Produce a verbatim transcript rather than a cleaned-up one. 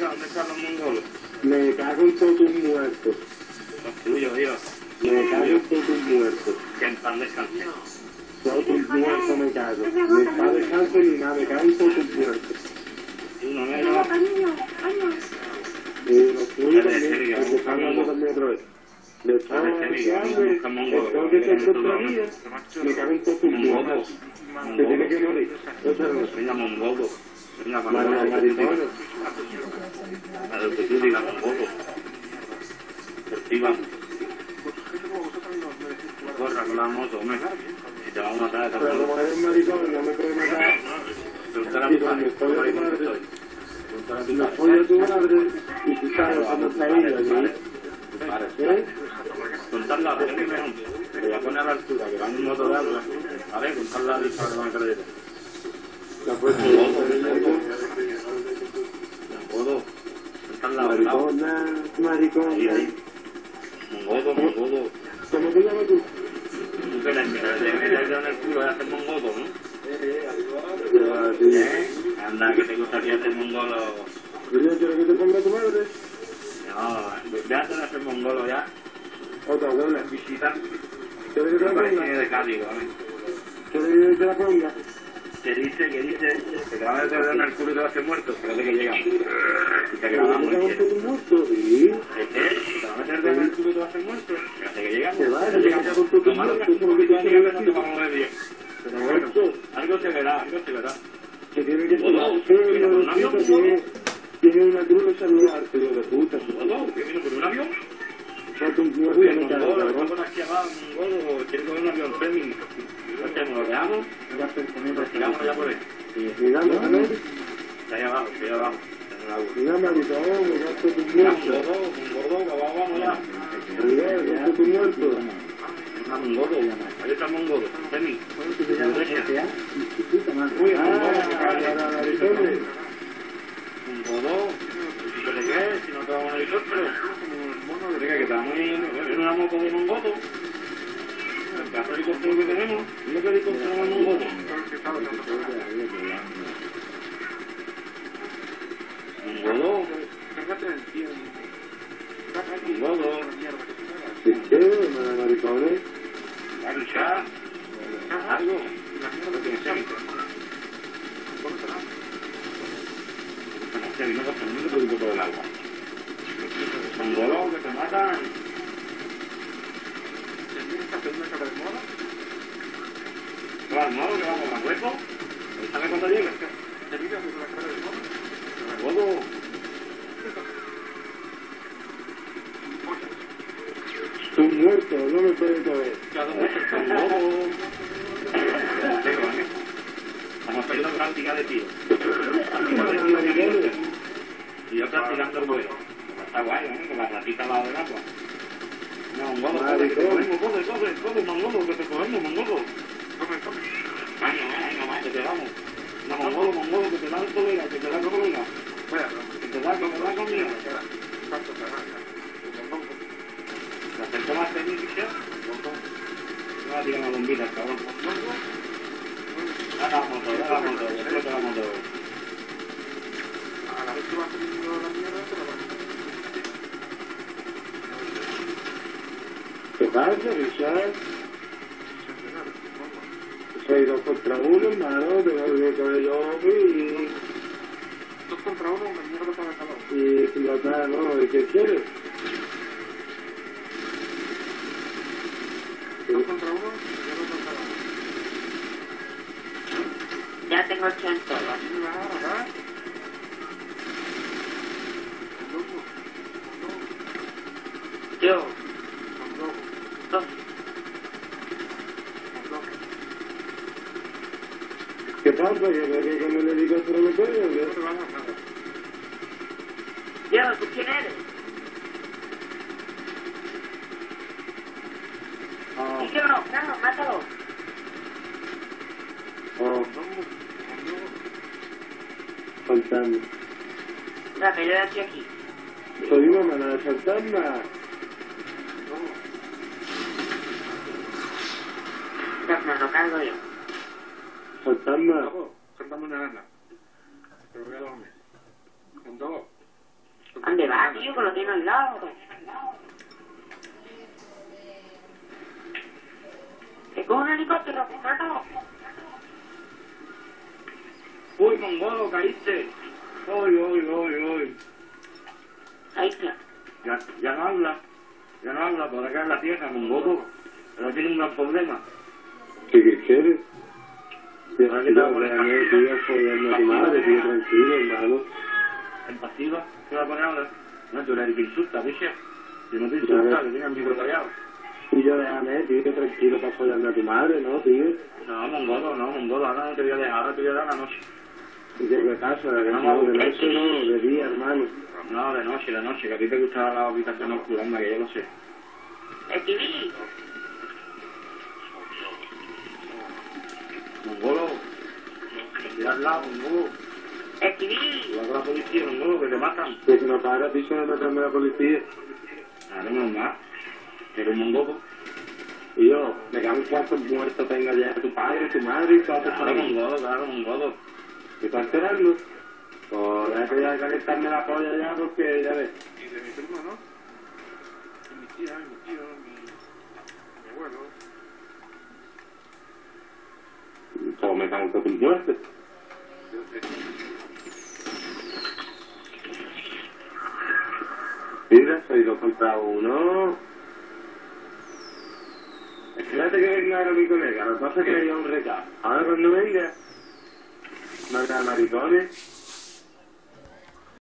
¿Dónde están los mongolos? Me cago en todos tus muertos. Los tuyos, tío. Me cago en todos tus muertos. Que en pan descanse. Todos tus muertos me cago. Ni para descanso ni nada, me cago en todos tus muertos. Uno negro. Y los tuyos también, que están dando también otra vez. De todos los que después de ser contra mí, me cago en todos tus muertos. Se tiene que morir. Venga, mongolo. Venga, para maricones. a lo que tú digas, mongolo. Perciban. Corra con la moto, hombre. Y te va a matar. Pero como eres maricón, no me puedes matar. Preguntar a mi padre. Preguntar a tu madre. Oye, tu madre. Y tú sabes cómo está ella, ¿sí? ¿Eh? Contarla, pero que mejor. Te voy a poner a la altura, que van en moto de agua. Vale, contarla a la lista que van a creer. La puesto No puedo. Contarla a la maricona, maricona. Mongodo, mongodo. ¿Cómo te llamas tú? Tú que le metes el dedo en el culo y haces mongodo, ¿no? Sí. ¿Eh? Anda, que te gustaría hacer mongolo. Yo quiero que te ponga tu madre. No, déjate de hacer mongolo ya. Otra abuela. Visita. ¿Quieres que te la Parece ponga? de Cádiz, ¿vale? ¿Quieres que te la ponga? Que dice, que dice, que te va a meter el dedo en el culo y te vas a hacer muerto. Espérate que llega. Y te grabamos. ¿Te vas a hacer muerto? Sí. ¿Eh? ¿Te va a meter el dedo en el culo y te vas a hacer muerto? Espérate que llegamos. Te va, Ya te llegamos. vas con tu Lo malo es que muerto, tú no llegas, no te vamos a ver bien. Pero bueno, Muerto. algo se verá, algo se verá. Que tiene que ser Todo. serio, lo que tiene, tiene una cruz de celular, tío, de puta. ¿Todo? ¿Qué vino por un avión? No, tu muerto Uy, me el cago, mongolo, cabrón. está por aquí abajo, mongolo, quiere coger un avión semi. ¿Qué hacemos? ¿Lo dejamos? Tiramos ya por ahí. Mira, mano, Está ahí abajo, está ahí abajo. Está en el agua. mira, maricón, me gasto tu Mira, muerto. mongolo, mongolo, vamos, vamos ya. Mira, me gasto tu muerto. Una mongolo, ahí está el mongolo, semi. Uy, el Ah, mongolo, que para cae. maricones. Mongolo, ¿pero qué? Si no te vamos a helicóptero. Venga, que estamos en una moto de mongolo. El caso de helicóptero que tenemos, no que helicóptero de mongolo. Mongolo, mongolo, ¿Qué qué, maricones? a luchar, algo, lo que sea. Se vino con el mundo por todo el agua. Mongolo, que te matan. Claro, no, que vamos a Marruecos. ¿Sabe cuándo llega? Mongolo. Tu muerto, no me puedes coger. Mongolo. Estamos haciendo práctica de tiro. Y yo practicando el vuelo. Está guay, ¿no? Que la ratita va del agua. No, mongolo, corre, que te cogemos, corre, corre, corre, mongolo, que te cogemos, mongolo. Venga, venga, venga, que te damos. No, mongolo, mongolo, que te da el colega, que te da el colega. Que te da, que te da conmigo. ¿Te acercó más técnico? No va a tirar una bombita, cabrón. Da la moto, da la moto, explota la moto. A la vez que va subiendo la mierda, se la va. ¿Qué pasa, Richard? Soy dos contra uno, hermano, tengo que coger yo y... Dos contra uno, una mierda para cada uno. y pilotar, ¿no? ¿Y qué quieres? Dos contra uno, una mierda para cada uno. Ya tengo ochenta. Así me va a agarrar. Loco. Yo, Con loco. dos. Con loco. ¿Qué pasa? ¿Que creo que con el helicóptero me puede o No qué? te vamos a nada. Yo, ¿tú quién eres? Ah, Y yo, no, mátalo. ah, fantasma. La pelea estoy aquí. Soy una manada de fantasma. No, lo cargo yo. Fantasma. Loco, cántame una gana. Te voy a dormir. Con dos. ¿Dónde va, tío? Que lo tiene al lado. ¿Te coge un helicóptero? ¡Mátalo! Uy, mongolo, caíste. Uy, uy, uy, uy. Ahí está. Ya, ya no habla. Ya no habla, por acá en la tierra, mongolo. Pero tiene un gran problema. ¿Qué qué quieres? Tío, Ahora que tío, te voy a poner- déjame, tío, jodiendo a tu madre, tío, tranquilo, hermano. En pasiva, ¿qué va a poner ahora? No, tú eres el que insulta, ¿viste? Si no te insulta, que tienes el micro callado. Y yo déjame, tío, tranquilo para follarme a tu madre, ¿no, tío? No, mongolo, no, mongolo, ahora no te voy a dejar, ahora te voy a dar la noche. ¿Y qué me pasa? No, de noche no, de día, hermano. No, de noche, de noche, que a ti te gusta la habitación oscura, anda, que yo lo sé. Escribí. Mongolo, mira al lado, mongolo. Escribí. Cuidado con la policía, mongolo, que te matan. Que si no para, tío, se me meterme a la policía. Claro, normal. Eres un mongolo. Y yo, me cago en cuántos muertos tenga ya tu padre, tu madre y toda tu Claro, familia. mongolo, claro, mongolo. ¿Qué estás esperando? Pues déjate ya de calentarme la polla ya porque ya ves. Y de mi primo, ¿no? Y mi tía, y mi tío, mi, mi abuelo. Pues me cago en tus muertes. Yo sé. Mira, soy dos contra uno. Espérate que venga ahora mi colega, lo que pasa es que le dio un recado. Ahora cuando venga, manda maricones.